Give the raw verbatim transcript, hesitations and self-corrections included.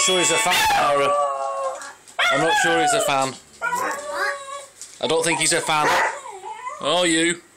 sure he's a fan, Lara. I'm not sure he's a fan. I don't think he's a fan. Oh, you.